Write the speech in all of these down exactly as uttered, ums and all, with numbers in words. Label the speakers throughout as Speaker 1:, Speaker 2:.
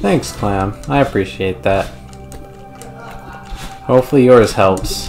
Speaker 1: Thanks, Clam. I appreciate that. Hopefully yours helps.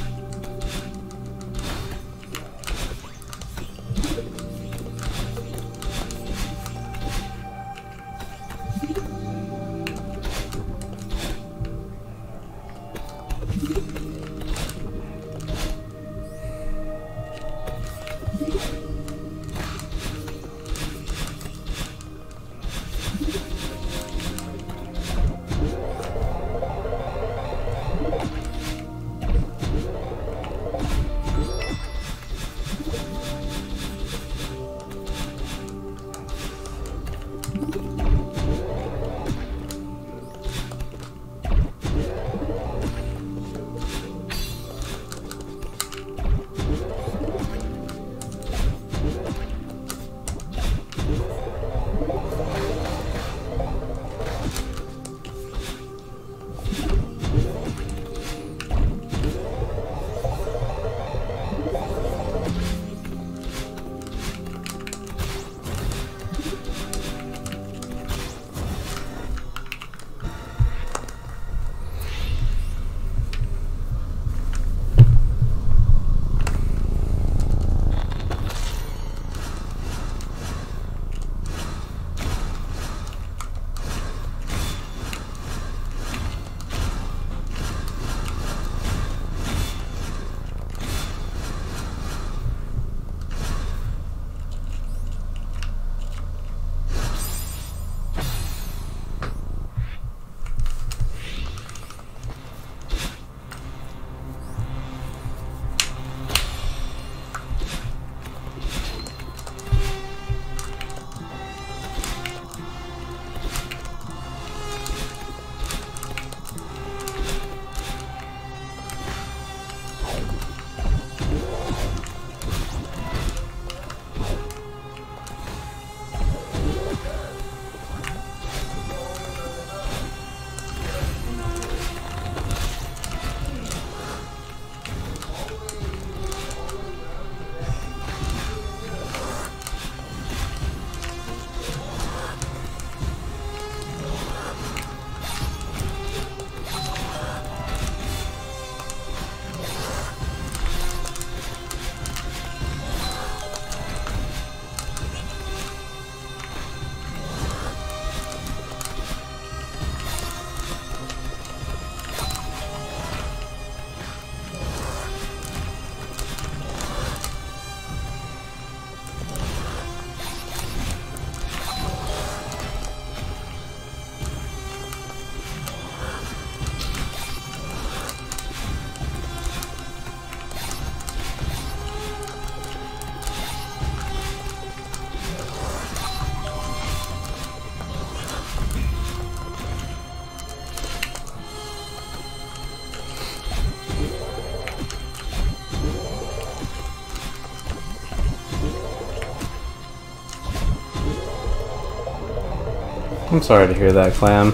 Speaker 1: I'm sorry to hear that, Clam.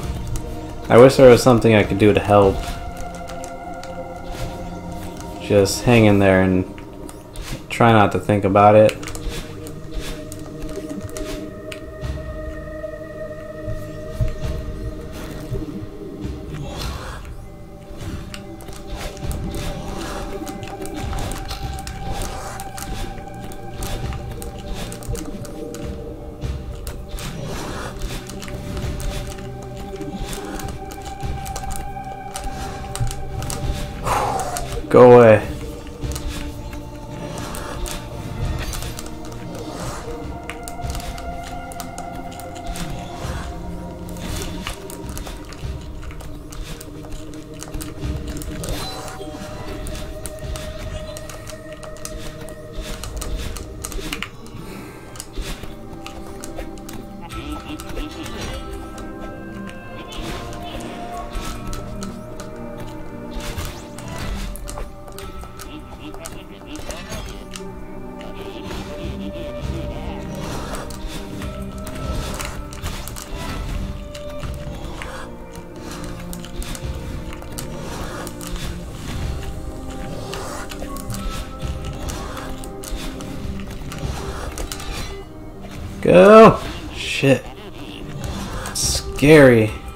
Speaker 1: I wish there was something I could do to help. Just hang in there and try not to think about it. Go away. Go! Shit. Scary.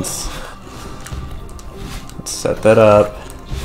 Speaker 1: once. Let's set that up.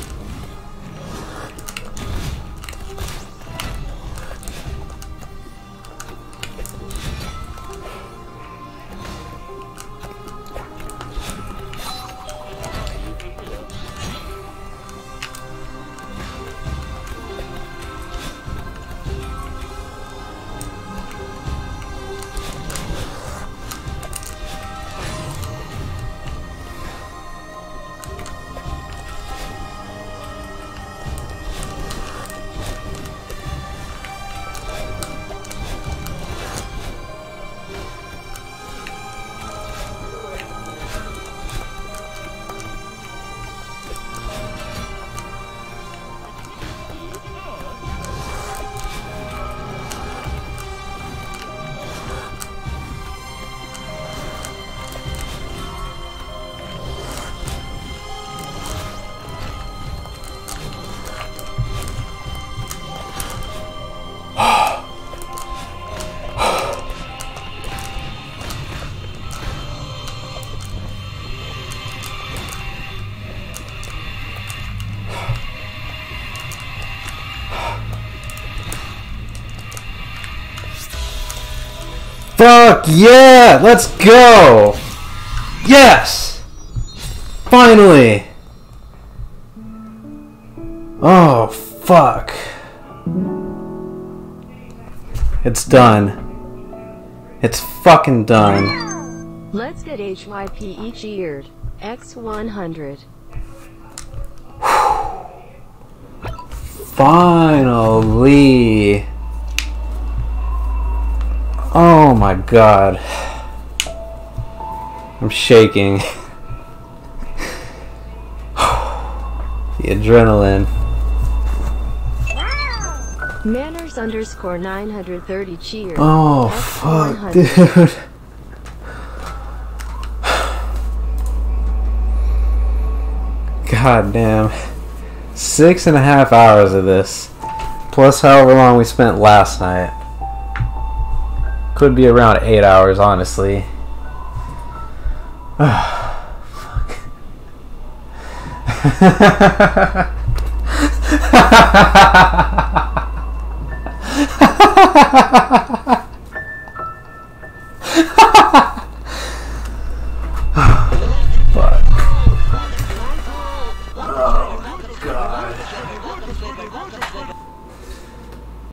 Speaker 1: Fuck yeah! Let's go! Yes! Finally! Oh, fuck. It's done. It's fucking done.
Speaker 2: Let's get H Y P E cheered. X one hundred.
Speaker 1: Finally! Oh my god. I'm shaking. The adrenaline.
Speaker 2: Manners underscore nine hundred thirty cheer.
Speaker 1: Oh fuck, dude. God damn. Six and a half hours of this. Plus however long we spent last night. Could be around eight hours, honestly. Fuck. Fuck.